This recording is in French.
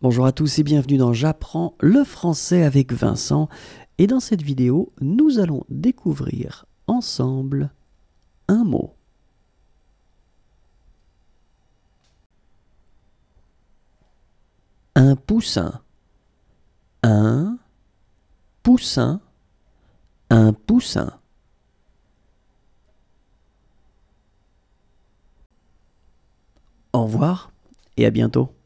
Bonjour à tous et bienvenue dans J'apprends le français avec Vincent. Et dans cette vidéo, nous allons découvrir ensemble un mot. Un poussin. Un poussin. Un poussin. Au revoir et à bientôt.